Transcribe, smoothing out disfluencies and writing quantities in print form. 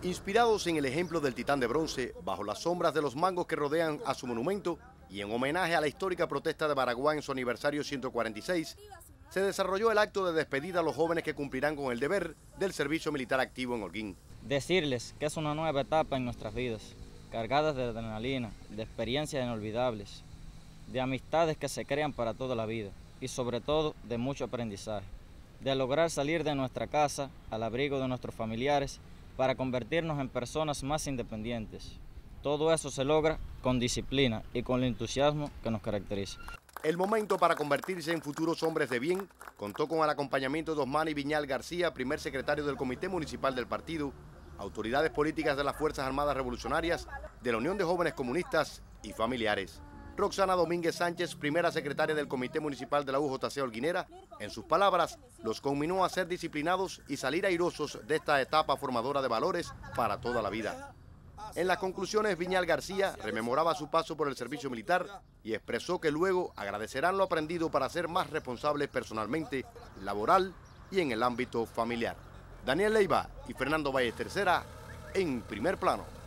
Inspirados en el ejemplo del Titán de Bronce, bajo las sombras de los mangos que rodean a su monumento y en homenaje a la histórica protesta de Baraguá en su aniversario 146, se desarrolló el acto de despedida a los jóvenes que cumplirán con el deber del servicio militar activo en Holguín. Decirles que es una nueva etapa en nuestras vidas, cargadas de adrenalina, de experiencias inolvidables, de amistades que se crean para toda la vida y sobre todo de mucho aprendizaje, de lograr salir de nuestra casa al abrigo de nuestros familiares para convertirnos en personas más independientes. Todo eso se logra con disciplina y con el entusiasmo que nos caracteriza. El momento para convertirse en futuros hombres de bien contó con el acompañamiento de Osmani Viñal García, primer secretario del Comité Municipal del partido, autoridades políticas de las Fuerzas Armadas Revolucionarias, de la Unión de Jóvenes Comunistas y familiares. Roxana Domínguez Sánchez, primera secretaria del Comité Municipal de la UJC Holguinera, en sus palabras, los conminó a ser disciplinados y salir airosos de esta etapa formadora de valores para toda la vida. En las conclusiones, Viñal García rememoraba su paso por el servicio militar y expresó que luego agradecerán lo aprendido para ser más responsables personalmente, laboral y en el ámbito familiar. Daniel Leiva y Fernando Valles Tercera, en Primer Plano.